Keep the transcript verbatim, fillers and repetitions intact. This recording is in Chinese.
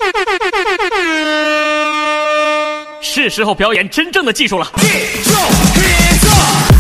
是时候表演真正的技术了。